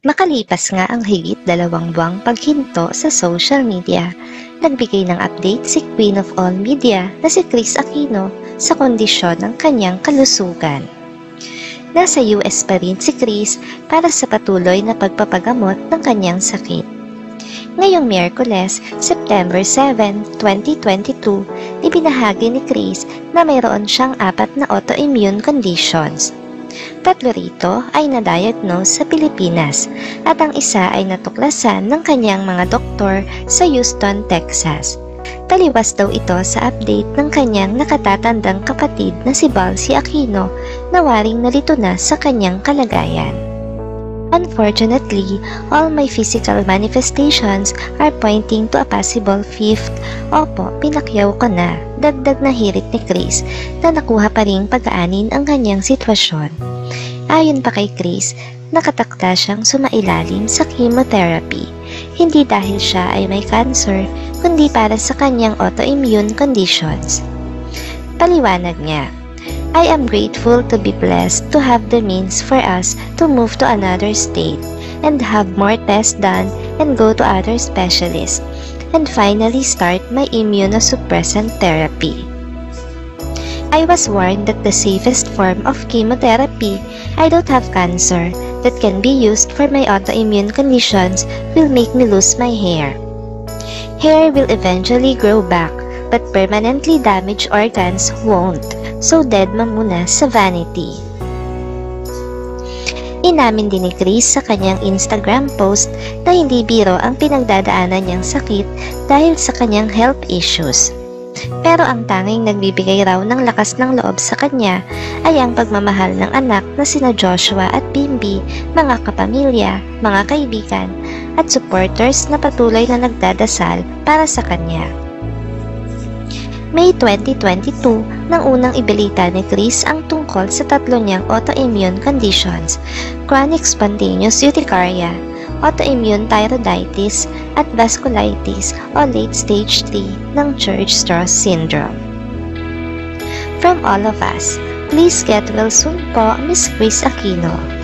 Makalipas nga ang higit 2 buwang paghinto sa social media, nagbigay ng update si Queen of All Media na si Kris Aquino sa kondisyon ng kanyang kalusugan. Nasa US pa rin si Kris para sa patuloy na pagpapagamot ng kanyang sakit. Ngayong Miyerkules, September 7, 2022, ibinahagi ni Kris na mayroon siyang 4 na autoimmune conditions. 3 rito ay na-diagnose sa Pilipinas at ang isa ay natuklasan ng kanyang mga doktor sa Houston, Texas. Taliwas daw ito sa update ng kanyang nakatatandang kapatid na si Balcy Aquino na waring nalito na sa kanyang kalagayan. Unfortunately, all my physical manifestations are pointing to a possible 5th. Opo, pinakyaw ko na, dagdag na hirit ni Kris na nakuha pa ring pag-aanin ang kanyang sitwasyon. Ayon pa kay Kris, nakatakda siyang sumailalim sa chemotherapy, hindi dahil siya ay may cancer, kundi para sa kanyang autoimmune conditions. Paliwanag niya, I am grateful to be blessed to have the means for us to move to another state and have more tests done and go to other specialists and finally start my immunosuppressant therapy. I was warned that the safest form of chemotherapy, I don't have cancer, that can be used for my autoimmune conditions will make me lose my hair. Hair will eventually grow back, but permanently damaged organs won't. So dead muna sa vanity. Inamin din ni Kris sa kanyang Instagram post na hindi biro ang pinagdadaanan niyang sakit dahil sa kanyang health issues. Pero ang tanging nagbibigay raw ng lakas ng loob sa kanya ay ang pagmamahal ng anak na sina Joshua at Bimby, mga kapamilya, mga kaibigan, at supporters na patuloy na nagdadasal para sa kanya. May 2022 nang unang ibalita ni Kris ang tungkol sa 3 niyang autoimmune conditions, chronic spontaneous urticaria, autoimmune thyroiditis, at vasculitis o late stage 3 ng Church-Strauss syndrome. From all of us, please get well soon po, Miss Kris Aquino.